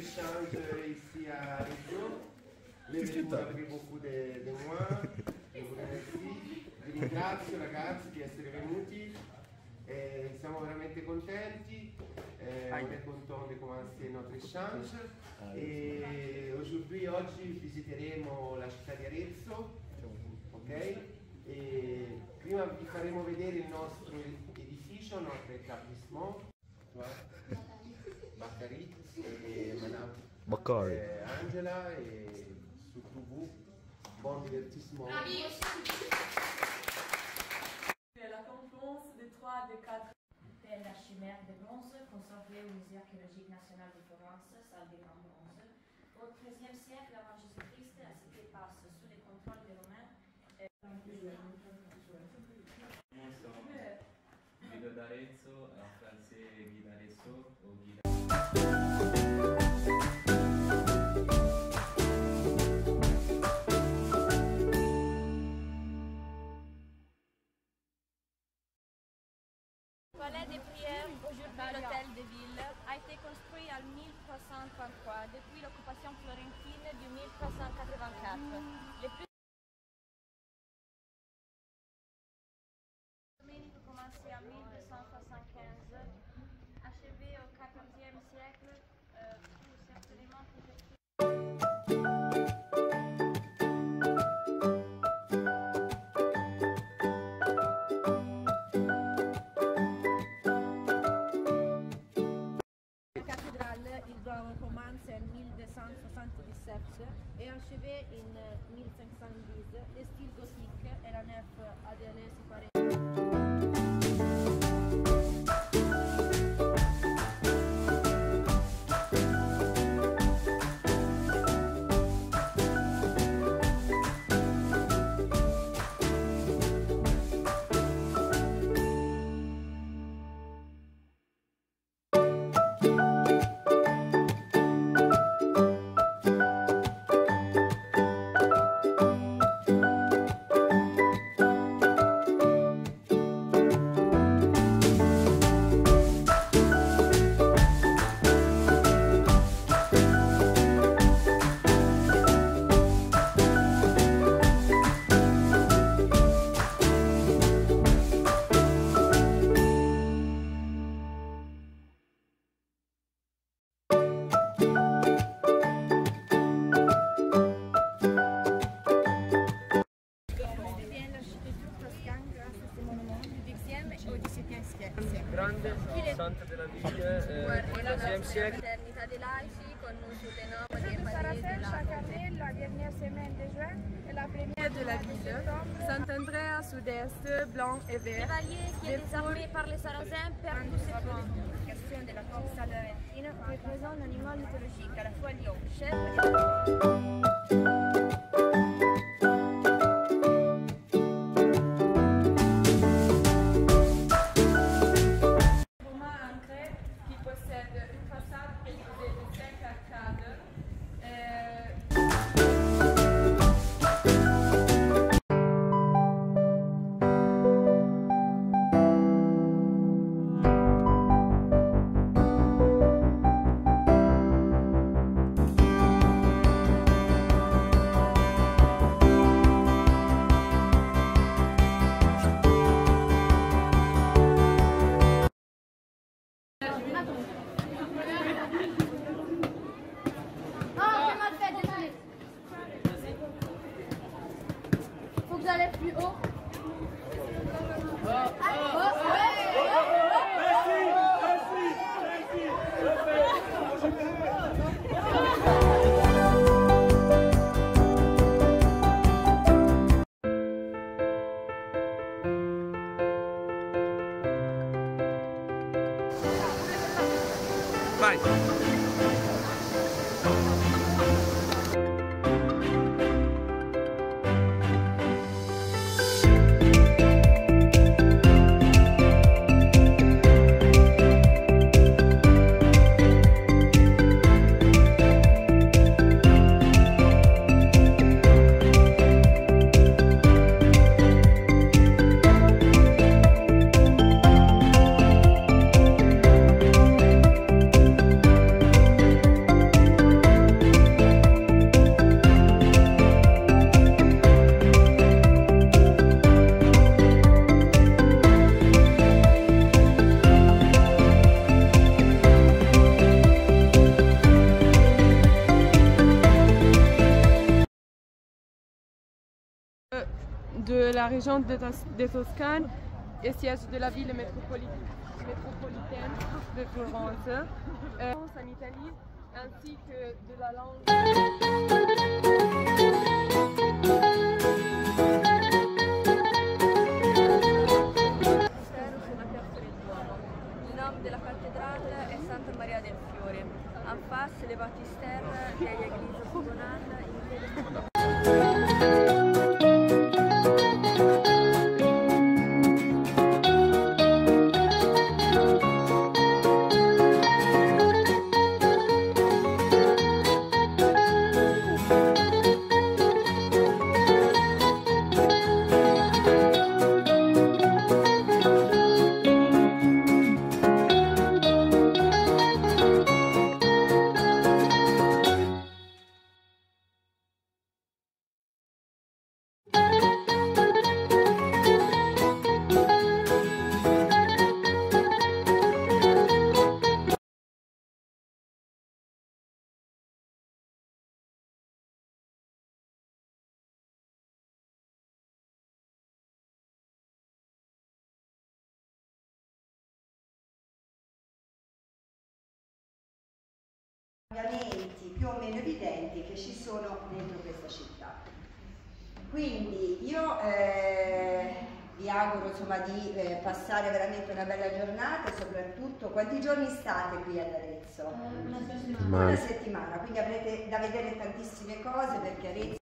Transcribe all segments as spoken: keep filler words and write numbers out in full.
échange ici à Rio. Lei venuta per beaucoup de, de moi, je vous remercie, vi ringrazio ragazzi di essere venuti, eh, siamo veramente contenti, eh, on est content de commencer notre échange et aujourd'hui, oggi visiteremo la città di Arezzo, ok? E prima vi faremo vedere il nostro edificio, il nostro établissement, Baccarit e Madame Baccari. eh, Angela e surtout vous, bon divertissement. La confluence des trois des quatre. La chimère de bronze conservée au Musée archéologique national de Florence, salle des grands bronzes. Au treizième siècle avant Jésus-Christ, la cité passe sous les contrôles des Romains. Guido d'Arezzo, en français Guy d'Arezzo ou Guy Le palais des prières, aujourd'hui l'hôtel de ville, a été construit en mille trois cent trente-trois, depuis l'occupation florentine du mille trois cent quatre-vingt-quatre. Les plus Domenico commencé en mille deux cent soixante-quinze, achevé au quatorzième siècle, euh, tout certainement préfecture. Commence en mille deux cent soixante-dix-sept et achevé en mille cinq cent dix. Le style gothique et la nef adhérée séparée. Grande, Santa della Ville, eh, treizième siècle. L'Éternité des laici, conosciuto dei nomi dei Saracen, paresi Chacarel, la dernière semaine de juin et la première De la ville, Saint-André, sud-est, blanc et vert. Chevalier qui est désarmé par les Sarrasins perd tous ses points. L'application de la costa laurentina représente un animal mythologique, à la fois lion, chèvre Romain ancré qui possède une façade composée de cinq arcades. Euh, Faut que j'aille plus haut. Vai! de la région de, Tos de Toscane et siège de la ville métropoli métropolitaine de Florence, euh, en Italie, ainsi que de la langue. Il nome della cattedrale è Santa Maria del Fiore. En face, le baptistères de l'église octogonale in piede. Cambiamenti più o meno evidenti che ci sono dentro questa città. Quindi io eh, vi auguro insomma di eh, passare veramente una bella giornata e soprattutto quanti giorni state qui ad Arezzo? Una settimana. Una settimana, quindi avrete da vedere tantissime cose perché Arezzo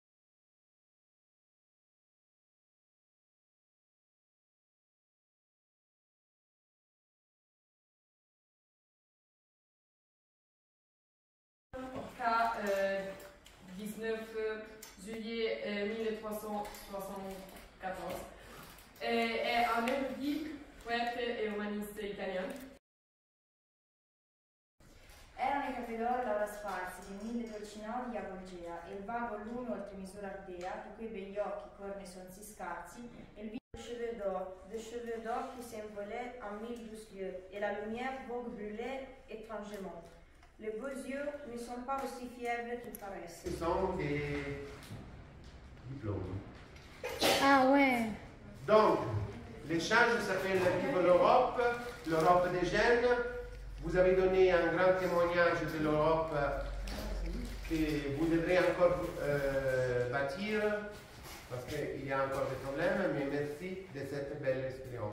Euh, dix-neuf juillet euh, mille trois cent soixante-quatorze. È un érudit, poète et humaniste italien. Erano i capelli Laura Sfarzi, di mille dolcinoli a Volgea, e il vago lume oltre misura ardea, di quei begli occhi, corne son si scarsi, e il viso de cheveux d'or, de cheveux d'or qui s'envolaient en mille douze lieux, et la lumière vogue brûlait étrangement. Les beaux yeux ne sont pas aussi fièvres qu'ils paraissent. Ce sont des diplômes. Ah ouais. Donc, l'échange s'appelle Vive l'Europe, l'Europe des jeunes. Vous avez donné un grand témoignage de l'Europe que vous devrez encore euh, bâtir parce qu'il y a encore des problèmes, mais merci de cette belle expérience.